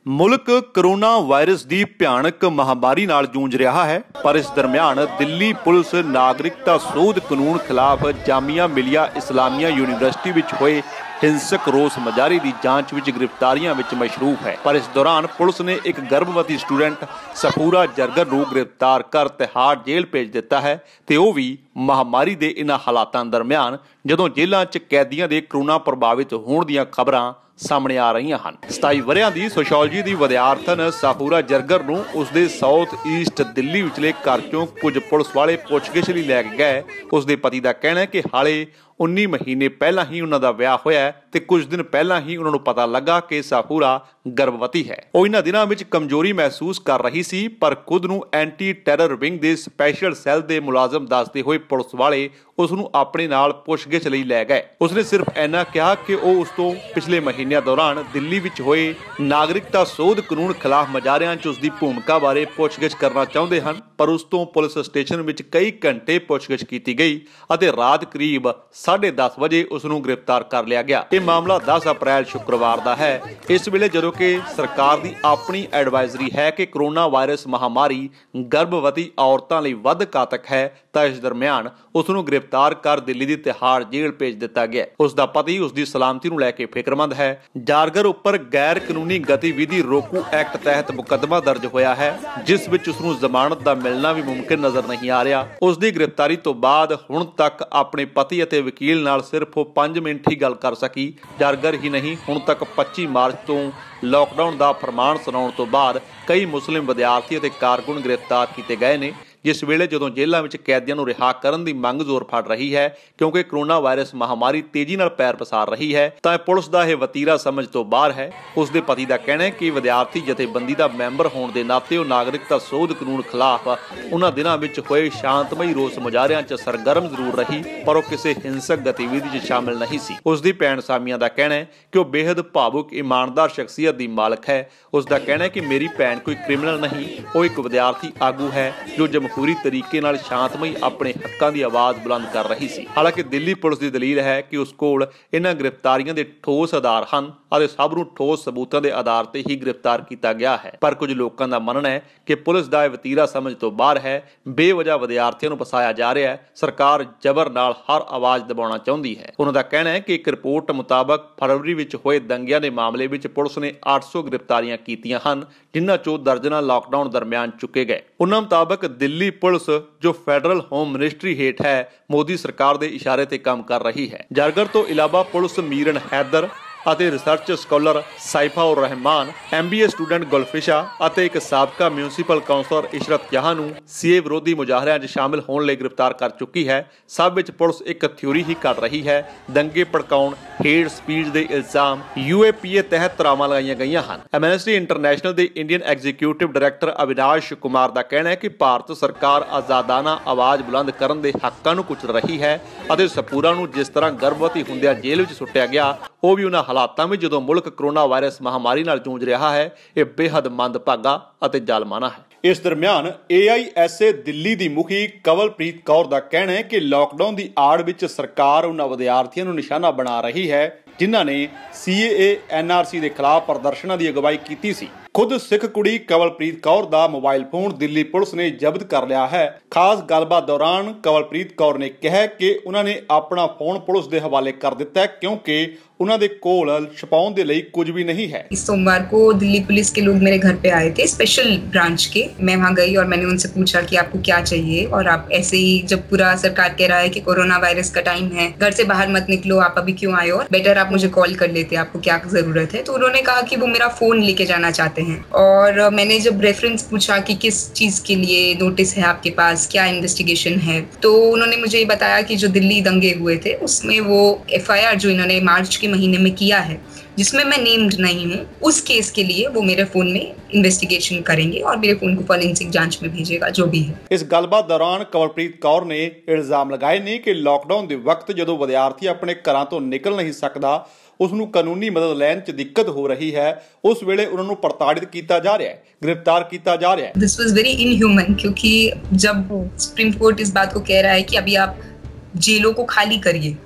ਮੁਲਕ corona virus की भयानक महामारी नाल जूझ रहा है, पर इस दरम्यान दिल्ली पुलिस नागरिकता सोध कानून खिलाफ जामिया मिलिया इस्लामिया यूनीवर्सिटी विच होए हिंसक रोस मुजाहरे की जांच विच गिरफ्तारियां विच मशरूफ है। पर इस दौरान पुलिस ने एक गर्भवती स्टूडेंट सफूरा जरगर नूं गिरफ्तार कर तिहाड़ जेल भेज दिता है, ते वो भी महामारी के इन्हां हालातां दरम्यान जदों जेलां च कैदियां दे कोरोना प्रभावित होण दीयां खबरां सामने आ रही हैं। 27 वरियां दी सोशियोलॉजी की विद्यार्थन सफूरा जरगर नूं उसदे साउथ ईस्ट दिल्ली विचले घर चों कुछ पुलिस वाले पुछगिछ लई लै के गए। उसदे पति का कहना है कि हाले 19 महीने पहला ही उन्हां दा विआह होया ते कुछ दिन पहला ही उन्हां नूं पता लगा कि सफूरा गर्भवती है। वो इन्हां दिनां विच कमजोरी महसूस कर रही सी, पर खुद नूं एंटी टैरर विंग दे स्पैशल सैल दे मुलाजम दसदे होए पुलिस वाले उसनूं अपने नाल पुछगिछ लई लै गए। उसने सिर्फ इन्ना कहा कि वो उस तों पिछले महीनों दौरान दिल्ली विच होए नागरिकता सोध कानून खिलाफ मुजाहरियां च उसकी भूमिका बारे पुछगिछ करना चाहुंदे हन, पर उस तों पुलिस स्टेशन विच कई घंटे पुछगिछ कीती गई अते रात करीब 10:30 वजे उसनूं गिरफ्तार कर लिया गया। यह मामला 10 अप्रैल शुक्रवार का है। इस वेले जदों कि सरकार की अपनी एडवाइजरी है कि कोरोना वायरस महामारी गर्भवती औरतों लई वध घातक है, तो इस दरम्यान उसनूं गिरफ्तार कर दिल्ली की तिहाड़ जेल भेज दिता गया। उसका पति उसकी सलामती नूं लैके फिक्रमंद है। जारगर उपर गैर कानूनी गतिविधि रोकू एक्ट तहत मुकदमा दर्ज होया है, जिस विच उसनूं जमानत का मिलना भी मुमकिन नजर नहीं आ रहा। उसकी गिरफ्तारी तो बाद हुण तक अपने पति अते वकील नाल सिर्फ 5 मिनट ही गल कर सकी। जारगर ही नहीं, हुण तक 25 मार्च तो लॉकडाउन का फरमान सुनाउण तो बाद कई मुस्लिम विद्यार्थी अते कारकुन गिरफ्तार किए गए ने, जिस वेले जदों जेलों में कैदियों को रिहा करने की मंग जोर फड़ रही है, क्योंकि कोरोना वायरस महामारी तेजी नाल पैर पसार रही है, तो पुलिस का यह वतीरा समझ तो बाहर है। उसके पति का कहना है कि विद्यार्थी जथेबंदी का मैंबर होने के नाते वह नागरिकता सोध कानून खिलाफ उन्हां दिनां विच होए शांतमई रोस मुजाहरियां च सरगर्म जरूर रही, पर वह किसी हिंसक गतिविधि च शामिल नहीं सी। उसकी भैन सामिया का कहना है कि वह बेहद भावुक ईमानदार शख्सियत की मालक है। उसका कहना है कि मेरी भैन कोई क्रिमिनल नहीं, वो एक विद्यार्थी आगू है जो पूरी तरीके नाल शांतमई अपने हक्कां दी आवाज़ बुलंद कर रही सी। हालांकि दिल्ली पुलिस की दलील है कि उस कोल इन्हां गिरफ्तारियां दे ठोस आधार हन अते सब नूं ठोस सबूतां दे आधार ते ही गिरफ्तार किया गया है। पर कुछ लोगों का मनना है कि पुलिस का वतीरा समझ तो बाहर है, बेवजह विद्यार्थियों नूं फसाया जा रहा है, सरकार जबर नाल हर आवाज़ दबाउणा चाहुंदी है। उन्हां दा कहना है कि एक रिपोर्ट मुताबक फरवरी विच होए दंगिਆਂ दे मामले विच पुलिस ने 800 गिरफ्तारियां कीतियां हन, जिन्हां चों दर्जनां लॉकडाउन दरम्यान चुके गए। उन्हां मुताबक दिल्ली पुलिस जो फेडरल होम मिनिस्ट्री हेठ है, मोदी सरकार के इशारे ते काम कर रही है। जारगर तो इलावा पुलिस मीरन हैदर ਅਤੇ रिसर्च स्कॉलर साइफा उर रहमान, MBA स्टूडेंट गुलफिशा ਅਤੇ एक साबका म्यूनसिपल काउंसलर इशरत जहां ਨੂੰ सीए विरोधी मुजाहरिਆਂ 'ਚ शामिल होने ਲਈ गिरफ्तार कर चुकी है। सब ਵਿੱਚ पुलिस एक थ्योरी ही कर रही है। दंगे भड़काउण, हेट स्पीच के इल्जाम UAPA तहत तरावां लगाईਆਂ गईਆਂ ਹਨ। एमनेस्टी इंटरनेशनल के Indian executive director Avinash Kumar का कहना है कि भारत सरकार आज़ादाना आवाज़ बुलंद करने के हक्कां ਨੂੰ कुचल रही है ਅਤੇ ਸਪੂਰਾ ਨੂੰ जिस तरह गर्भवती ਹੁੰਦਿਆਂ जेल ਵਿੱਚ ਸੁੱਟਿਆ ਗਿਆ, ਉਹ ਵੀ ਉਹਨਾਂ हालातों में जो मुल्क कोरोना वायरस महामारी नाल जूझ रहा है, यह बेहद मंदभागा और जालमाना है। इस दरम्यान AISA दिल्ली की मुखी कंवलप्रीत कौर का कहना है कि लॉकडाउन की आड़ विच सरकार उन्हां विद्यार्थियों को निशाना बना रही है जिन्हां ने CAA NRC के खिलाफ प्रदर्शनों की अगवाई की सी। खुद सिख कुड़ी कंवलप्रीत कौर का मोबाइल फोन दिल्ली पुलिस ने जब्त कर लिया है। खास गलबात दौरान कंवलप्रीत कौर ने कहा कि उन्होंने अपना फोन पुलिस के हवाले कर दिता है, क्योंकि उन्होंने कोल छुपाउण दे लई कुछ भी नहीं है। इस सोमवार को दिल्ली पुलिस के लोग मेरे घर पे आए थे, स्पेशल ब्रांच के। मैं वहाँ गई और मैंने उनसे पूछा कि आपको क्या चाहिए, और आप ऐसे ही जब पूरा सरकार कह रहा है कि कोरोना वायरस का टाइम है, घर से बाहर मत निकलो, आप अभी क्यों आए, और बेटर आप मुझे कॉल कर लेते, आपको क्या जरूरत है। तो उन्होंने कहा कि वो मेरा फोन लेके जाना चाहते हैं। और मैंने जब रेफरेंस पूछा कि किस चीज के लिए नोटिस है आपके पास, क्या इन्वेस्टिगेशन है, तो उन्होंने मुझे ये बताया कि जो दिल्ली दंगे हुए थे उसमें वो FIR जो इन्होंने मार्च के महीने में किया है, जिसमें मैं नेम्ड नहीं हूँ, उस केस के लिए वो मेरे फोन में इन्वेस्टिगेशन करेंगे और मेरे फोन को फॉरेंसिक जांच में भेजेगा, जो भी है। इस गलबात दौरान कंवलप्रीत कौर ने इल्जाम लगाए ने कि लॉकडाउन के वक्त जो विद्यार्थी अपने घरों तो निकल नहीं सकता, उसनूं कानूनी मदद लैण च दिक्कत हो रही है, उस वेले उन्होंने प्रताड़ित किया जा रहा है, गिरफ्तार किया जा रहा है। दिस वाज वेरी इनह्यूमन, क्योंकि जब सुप्रीम कोर्ट इस बात को कह रहा है कि अभी आप जेलों को खाली करिए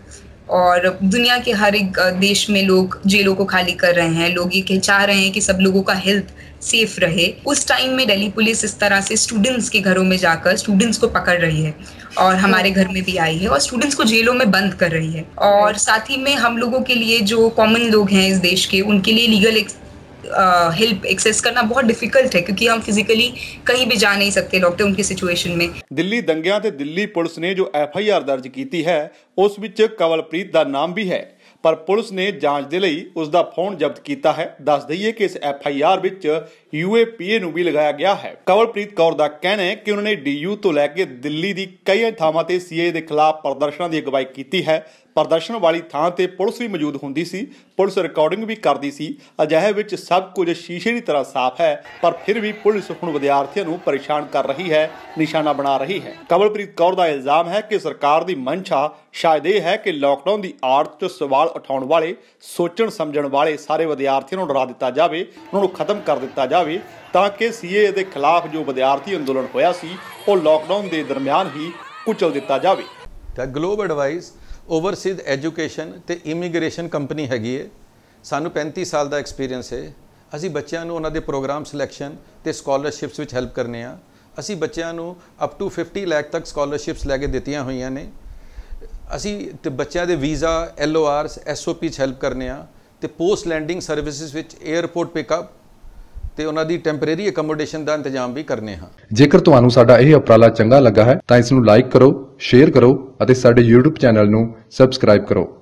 और दुनिया के हर एक देश में लोग जेलों को खाली कर रहे हैं, लोग ये चाह रहे हैं कि सब लोगों का हेल्थ सेफ रहे। उस टाइम में दिल्ली पुलिस इस तरह से स्टूडेंट्स के घरों में जाकर स्टूडेंट्स को पकड़ रही है और हमारे घर में भी आई है और स्टूडेंट्स को जेलों में बंद कर रही है। और साथ ही में हम लोगों के लिए, जो कॉमन लोग हैं इस देश के, उनके लिए लीगल हेल्प एक्सेस करना बहुत डिफिकल्ट है, क्योंकि हम फिजिकली कहीं भी जा नहीं सकते लॉकडाउन की सिचुएशन में। ਦਿੱਲੀ ਦੰਗਿਆਂ ਤੇ ਦਿੱਲੀ ਪੁਲਿਸ ਨੇ ਜੋ FIR ਦਰਜ ਕੀਤੀ ਹੈ ਉਸ ਵਿੱਚ ਕਵਲਪ੍ਰੀਤ ਦਾ ਨਾਮ ਵੀ ਹੈ, ਪਰ ਪੁਲਿਸ ਨੇ ਜਾਂਚ ਦੇ ਲਈ ਉਸ ਦਾ ਫੋਨ ਜ਼ਬਤ ਕੀਤਾ ਹੈ। ਦੱਸ ਦਈਏ ਕਿ ਇਸ FIR ਵਿੱਚ UAPA ਨੂੰ ਵੀ ਲਗਾਇਆ ਗਿਆ ਹੈ। ਕਵਲਪ੍ਰੀਤ ਕੌਰ ਦਾ ਕਹਿਣਾ ਹੈ ਕਿ ਉਹਨਾਂ ਨੇ DU ਤੋਂ ਲੈ ਕੇ ਦਿੱਲੀ ਦੀ ਕਈ ਥਾਵਾਂ ਤੇ CA ਦੇ ਖਿਲਾਫ ਪ੍ਰਦਰਸ਼ਨਾਂ ਦੀ ਅਗਵਾਈ ਕੀਤੀ ਹੈ। ਪ੍ਰਦਰਸ਼ਨ ਵਾਲੀ ਥਾਂ ਤੇ ਪੁਲਿਸ ਵੀ ਮੌਜੂਦ ਹੁੰਦੀ ਸੀ, ਪੁਲਿਸ ਰਿਕਾਰਡਿੰਗ ਵੀ ਕਰਦੀ ਸੀ। ਅਜਿਹੇ ਵਿੱਚ ਸਭ ਕੁਝ ਸ਼ੀਸ਼ੇ ਦੀ ਤਰ੍ਹਾਂ ਸਾਫ਼ ਹੈ, ਪਰ ਫਿਰ ਵੀ ਪੁਲਿਸ ਹੁਣ ਵਿਦਿਆਰਥੀਆਂ ਨੂੰ ਪਰੇਸ਼ਾਨ ਕਰ ਰਹੀ ਹੈ, ਨਿਸ਼ਾਨਾ ਬਣਾ ਰਹੀ ਹੈ। ਕਵਲਪ੍ਰੀਤ ਕੌਰ ਦਾ ਇਲਜ਼ਾਮ ਹੈ ਕਿ ਸਰਕਾਰ ਦੀ ਮਨਸ਼ਾ ਸ਼ਾਇਦ ਇਹ ਹੈ ਕਿ ਲਾਕਡਾਊਨ ਦੀ ਆੜ 'ਚ ਸਵਾਲ ਉਠਾਉਣ ਵਾਲੇ, ਸੋਚਣ ਸਮਝਣ ਵਾਲੇ ਸਾਰੇ ਵਿਦਿਆਰਥੀਆਂ ਨੂੰ ਡਰਾ ਦਿੱਤਾ ਜਾਵੇ, ਉਹਨਾਂ ਨੂੰ ਖਤਮ ਕਰ ਦਿੱਤਾ ਜਾਵੇ, ਤਾਂ ਕਿ CA ਦੇ ਖਿਲਾਫ ਜੋ ਵਿਦਿਆਰਥੀ ਅੰਦੋਲਨ ਹੋਇਆ ਸੀ ਉਹ ਲਾਕਡਾਊਨ ਦੇ ਦਰਮਿਆਨ ਹੀ ਕੁਚਲ ਦਿੱਤਾ ਜਾਵੇ। ਤਾਂ ਗਲੋਬ ਐਡਵਾਈਸ ਓਵਰਸੀਜ਼ ਐਜੂਕੇਸ਼ਨ ਤੇ ਇਮੀਗ੍ਰੇਸ਼ਨ ਕੰਪਨੀ ਹੈਗੀ ਹੈ। ਸਾਨੂੰ 35 ਸਾਲ ਦਾ ਐਕਸਪੀਰੀਅੰਸ ਹੈ। ਅਸੀਂ ਬੱਚਿਆਂ ਨੂੰ ਉਹਨਾਂ ਦੇ ਪ੍ਰੋਗਰਾਮ ਸਿਲੈਕਸ਼ਨ ਤੇ ਸਕਾਲਰਸ਼ਿਪਸ ਵਿੱਚ ਹੈਲਪ ਕਰਨੇ ਆ। ਅਸੀਂ ਬੱਚਿਆਂ ਨੂੰ ਅਪ ਟੂ 50 ਲੱਖ ਤੱਕ ਸਕਾਲਰਸ਼ਿਪਸ ਲੈ ਕੇ ਦਿੱਤੀਆਂ ਹੋਈਆਂ ਨੇ। ਅਸੀਂ ਤੇ ਬੱਚਿਆਂ ਦੇ ਵੀਜ਼ਾ, LORs, SOP 'ਚ ਹੈਲਪ ਕਰਨੇ ਆ ਤੇ ਪੋਸਟ ਲੈਂਡਿੰਗ ਸਰਵਿਸਿਜ਼ ਵਿੱਚ 에ਅਰਪੋਰਟ ਪਿਕਅਪ ਤੇ ਉਹਨਾਂ ਦੀ ਟੈਂਪਰੇਰੀ ਅਕਮੋਡੇਸ਼ਨ ਦਾ ਇੰਤਜ਼ਾਮ ਵੀ ਕਰਨੇ ਹਾਂ। ਜੇਕਰ ਤੁਹਾਨੂੰ ਸਾਡਾ ਇਹ ਉਪਰਾਲਾ ਚੰਗਾ ਲੱਗਾ ਹੈ ਤਾਂ ਇਸ ਨੂੰ ਲਾਈਕ ਕਰੋ, ਸ਼ੇਅਰ ਕਰੋ ਅਤੇ ਸਾਡੇ YouTube ਚੈਨਲ ਨੂੰ ਸਬਸਕ੍ਰਾਈਬ ਕਰੋ।